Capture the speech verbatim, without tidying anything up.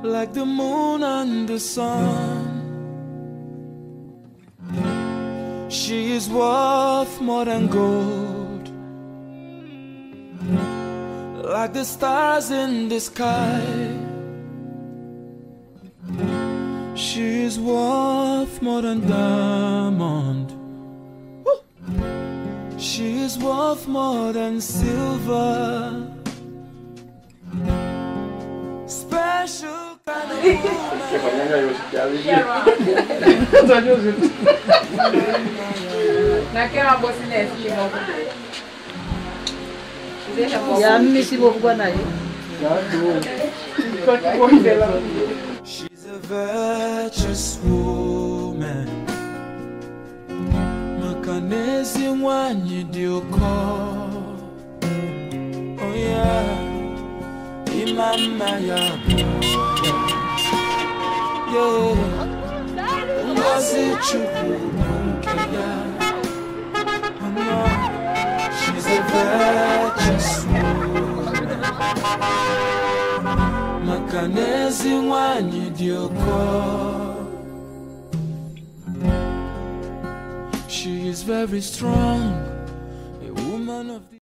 like the moon and the sun. She is worth more than gold, like the stars in the sky. She is worth more than diamond. She is worth more than silver. Special kind of she's a virtuous woman. Makanezi wanyi dioko. Oh yeah, imama ya yeah, ngozi chukwu ya. Oh no, she's a virtuous woman. Makanezi wanyi dioko. She is very strong, a woman of the